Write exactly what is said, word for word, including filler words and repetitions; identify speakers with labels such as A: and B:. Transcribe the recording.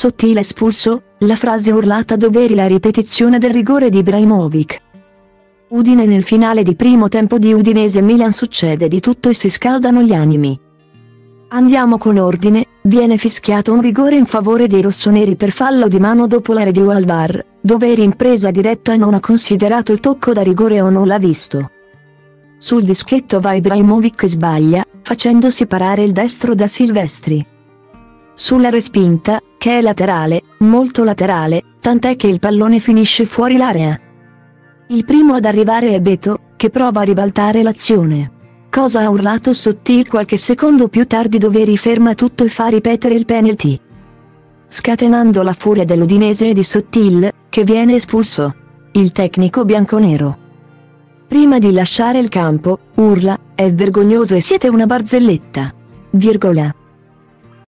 A: Sottile espulso, la frase urlata dov'eri la ripetizione del rigore di Ibrahimovic. Udine nel finale di primo tempo di Udinese-Milan succede di tutto e si scaldano gli animi. Andiamo con ordine, viene fischiato un rigore in favore dei rossoneri per fallo di mano dopo la review al V A R, dov'eri in presa diretta e non ha considerato il tocco da rigore o non l'ha visto. Sul dischetto va Ibrahimovic e sbaglia, facendosi parare il destro da Silvestri. Sulla respinta, che è laterale, molto laterale, tant'è che il pallone finisce fuori l'area. Il primo ad arrivare è Beto, che prova a ribaltare l'azione. Cosa ha urlato Sottil qualche secondo più tardi dov'eri ferma tutto e fa ripetere il penalty, scatenando la furia dell'Udinese e di Sottil, che viene espulso. Il tecnico bianconero, prima di lasciare il campo, urla: "È vergognoso e siete una barzelletta!" Virgola.